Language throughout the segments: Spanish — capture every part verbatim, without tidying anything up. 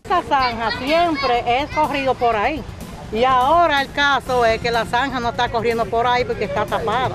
Esa zanja siempre es corrido por ahí. Y ahora el caso es que la zanja no está corriendo por ahí porque está tapada.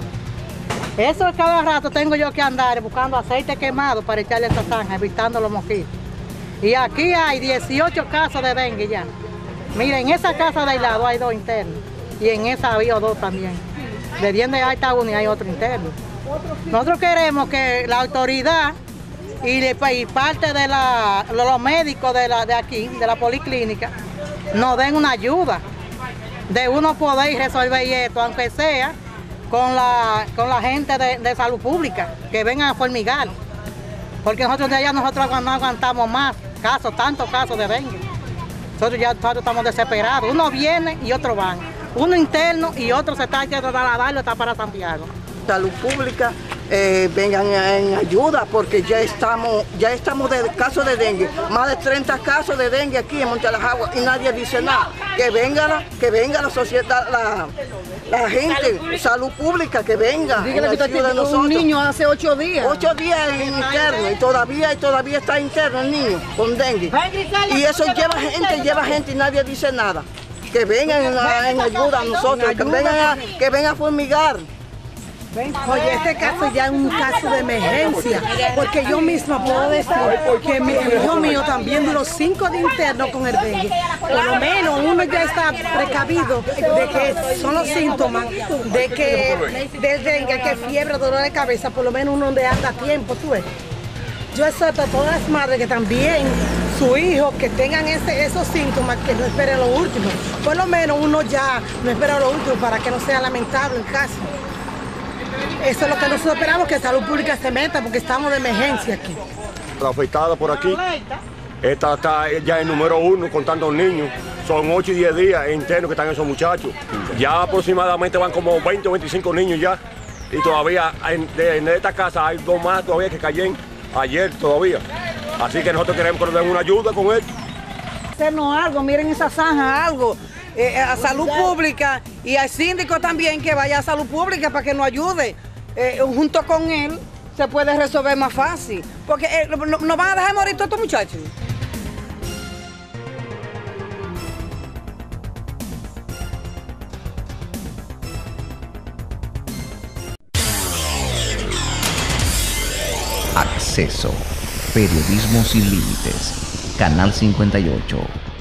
Eso cada rato tengo yo que andar buscando aceite quemado para echarle a esa zanja, evitando los mosquitos. Y aquí hay dieciocho casos de dengue ya. Miren, en esa casa de al lado hay dos internos. Y en esa había dos también. De diente hay está uno y hay otro interno. Nosotros queremos que la autoridad y, de, y parte de la, los médicos de, la, de aquí, de la policlínica, nos den una ayuda de uno poder resolver esto, aunque sea con la, con la gente de, de salud pública, que vengan a formigar. Porque nosotros de allá nosotros no aguantamos más casos, tantos casos de dengue. Nosotros ya nosotros estamos desesperados. Uno viene y otro van. Uno interno y otro se está yendo a darlo, está para Santiago. Salud pública, eh, vengan en ayuda porque ya estamos, ya estamos de casos de dengue, más de treinta casos de dengue aquí en Monte de las Aguas y nadie dice nada. Que venga la, que venga la sociedad, la, la gente, salud, salud pública, que venga. Dígale que usted tiene un niño hace ocho días. Ocho días en interno y todavía, y todavía está interno el niño con dengue. Y eso lleva gente, lleva gente y nadie dice nada. Que vengan en, en ayuda a nosotros, que vengan a, que vengan a fumigar. Oye, este caso ya es un caso de emergencia, porque yo misma puedo decir que mi hijo mío también duró cinco días internos con el dengue. Por lo menos uno ya está precavido de que son los síntomas de que del dengue, que fiebre, dolor de cabeza, por lo menos uno donde anda a tiempo, tú ves. Yo exhorto a todas las madres que también su hijo, que tengan ese, esos síntomas, que no esperen lo último. Por lo menos uno ya no espera lo último para que no sea lamentable el caso. Eso es lo que nosotros esperamos, que Salud Pública se meta, porque estamos de emergencia aquí. La afectada por aquí, esta está ya en número uno contando niños. Son ocho y diez días internos que están esos muchachos. Ya aproximadamente van como veinte o veinticinco niños ya. Y todavía en, de, en esta casa hay dos más todavía que cayeron ayer todavía. Así que nosotros queremos que nos den una ayuda con esto. Hacernos algo, miren esa zanja, algo. Eh, a Salud Pública y al síndico también, que vaya a Salud Pública para que nos ayude. Eh, junto con él se puede resolver más fácil, porque eh, nos no van a dejar morir todos estos muchachos. Acceso. Periodismo sin límites. Canal cincuenta y ocho.